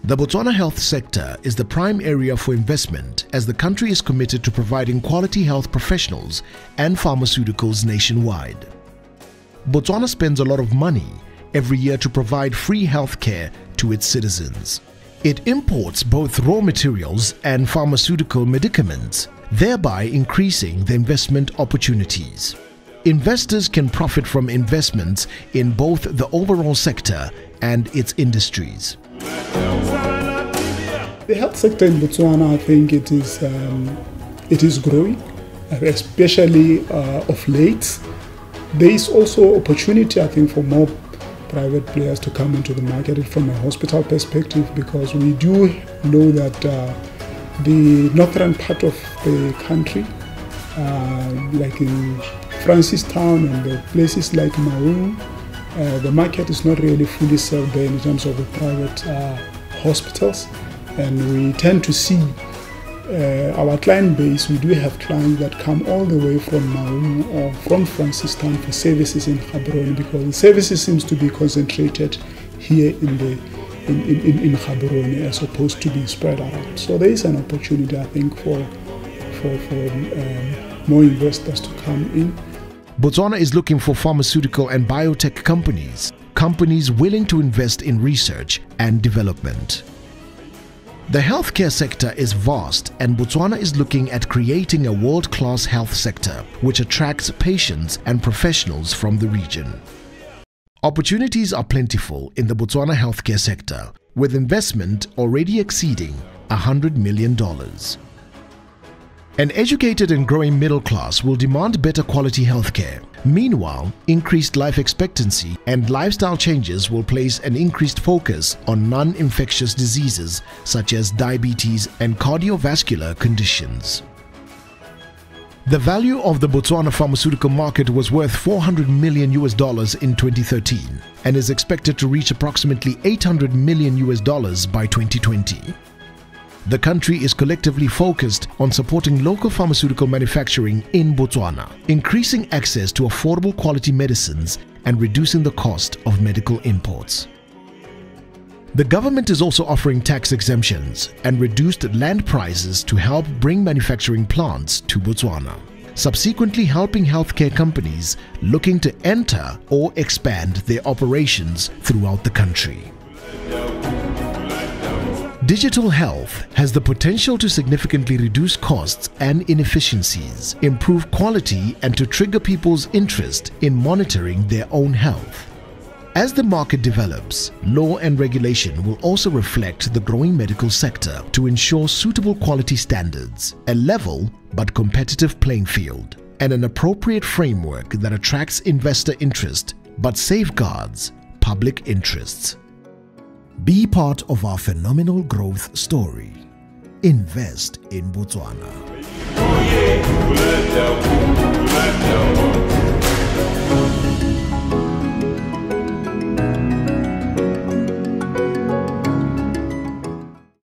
The Botswana health sector is the prime area for investment as the country is committed to providing quality health professionals and pharmaceuticals nationwide. Botswana spends a lot of money every year to provide free health care to its citizens. It imports both raw materials and pharmaceutical medicaments, thereby increasing the investment opportunities. Investors can profit from investments in both the overall sector and its industries. The health sector in Botswana, I think it is growing, especially of late. There is also opportunity, I think, for more private players to come into the market from a hospital perspective, because we do know that the northern part of the country, like in Francistown and the places like Maun, the market is not really fully served there in terms of the private hospitals. And we tend to see our client base, we do have clients that come all the way from Maun or from Francistown for services in Gaborone, because the services seems to be concentrated here in Gaborone as opposed to being spread around. So there is an opportunity, I think, for more investors to come in. Botswana is looking for pharmaceutical and biotech companies willing to invest in research and development. The healthcare sector is vast, and Botswana is looking at creating a world-class health sector which attracts patients and professionals from the region. Opportunities are plentiful in the Botswana healthcare sector, with investment already exceeding $100 million. An educated and growing middle class will demand better quality healthcare. Meanwhile, increased life expectancy and lifestyle changes will place an increased focus on non-infectious diseases such as diabetes and cardiovascular conditions. The value of the Botswana pharmaceutical market was worth $400 million in 2013 and is expected to reach approximately $800 million by 2020. The country is collectively focused on supporting local pharmaceutical manufacturing in Botswana, increasing access to affordable quality medicines and reducing the cost of medical imports. The government is also offering tax exemptions and reduced land prices to help bring manufacturing plants to Botswana, subsequently helping healthcare companies looking to enter or expand their operations throughout the country. Digital health has the potential to significantly reduce costs and inefficiencies, improve quality, and to trigger people's interest in monitoring their own health. As the market develops, law and regulation will also reflect the growing medical sector to ensure suitable quality standards, a level but competitive playing field, and an appropriate framework that attracts investor interest but safeguards public interests. Be part of our phenomenal growth story. Invest in Botswana.